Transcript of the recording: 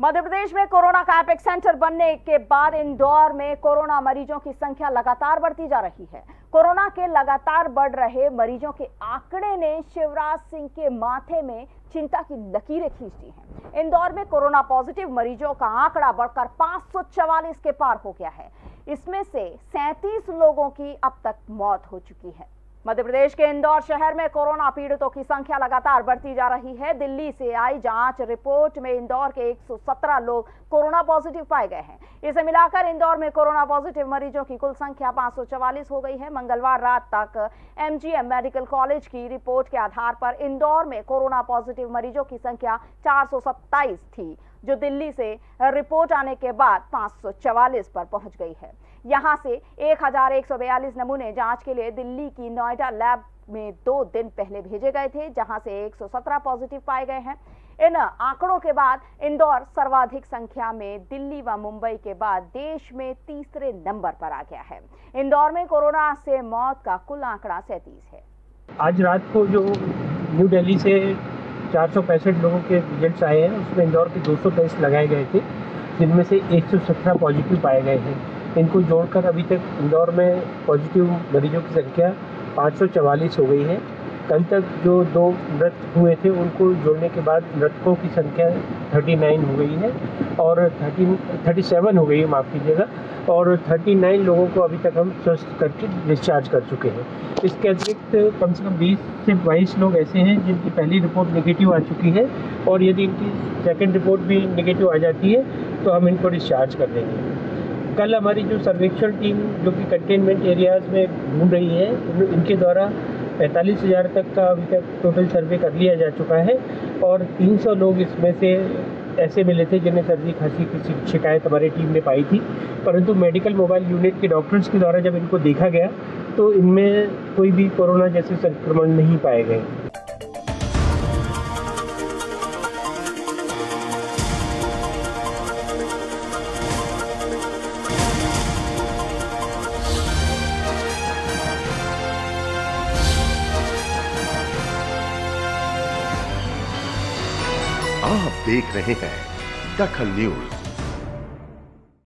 मध्य प्रदेश में कोरोना का epic centre बनने के बाद इंदौर में कोरोना मरीजों की संख्या लगातार बढ़ती जा रही है। कोरोना के लगातार बढ़ रहे मरीजों के आंकड़े ने शिवराज सिंह के माथे में चिंता की लकीरें खींच दी हैं। इंदौर में कोरोना पॉजिटिव मरीजों का आंकड़ा बढ़कर 544 के पार हो गया है। इसमें से 37 लोगों की अब तक मौत हो चुकी है। मध्य प्रदेश के इंदौर शहर में कोरोना पीड़ितों की संख्या लगातार बढ़ती जा रही है। दिल्ली से आई जांच रिपोर्ट में इंदौर के 117 लोग कोरोना पॉजिटिव पाए गए हैं। इसे मिलाकर इंदौर में कोरोना पॉजिटिव मरीजों की कुल संख्या 544 हो गई है। मंगलवार रात तक एमजीएम मेडिकल कॉलेज की रिपोर्ट के आधार पर इंदौर में कोरोना पॉजिटिव मरीजों की संख्या 427 थी, जो दिल्ली से रिपोर्ट आने के बाद 544 पर पहुंच गई है। यहां से 1142 नमूने जांच के लिए दिल्ली की नोएडा लैब में 2 दिन पहले भेजे गए थे, जहां से 117 पॉजिटिव पाए गए हैं। इन आंकड़ों के बाद इंदौर सर्वाधिक संख्या में दिल्ली व मुंबई के बाद देश में तीसरे नंबर पर आ गया है। इंदौर में कोरोना से मौत का कुल आंकड़ा 37 है। आज रात को जो न्यू दिल्ली से 465 लोगों के रिजल्ट्स आए हैं, उसमें इंदौर के 200 टेस्ट लगाए गए थे, जिनमें से 117 पॉजिटिव पाए गए हैं। इनको जोड़कर अभी तक इंदौर में पॉजिटिव मरीजों की संख्या 544 हो गई है। कल तक जो 2 मृत हुए थे, उनको जोड़ने के बाद मृतकों की संख्या 39 हो गई है और 37 हो गई है, माफ़ कीजिएगा, और 39 लोगों को अभी तक हम स्वस्थ करके डिस्चार्ज कर चुके हैं। इसके अतिरिक्त कम से कम 20 से 22 लोग ऐसे हैं जिनकी पहली रिपोर्ट नेगेटिव आ चुकी है, और यदि इनकी सेकेंड रिपोर्ट भी नेगेटिव आ जाती है तो हम इनको डिस्चार्ज कर देंगे। कल हमारी जो सर्वेक्षण टीम जो कि कंटेनमेंट एरियाज़ में घूम रही है, इनके द्वारा 45,000 तक का अभी तक टोटल सर्वे कर लिया जा चुका है, और 300 लोग इसमें से ऐसे मिले थे जिन्हें सर्दी खांसी की शिकायत हमारी टीम ने पाई थी। परंतु मेडिकल मोबाइल यूनिट के डॉक्टर्स के द्वारा जब इनको देखा गया तो इनमें कोई भी कोरोना जैसे संक्रमण नहीं पाए गए। आप देख रहे हैं दखल न्यूज।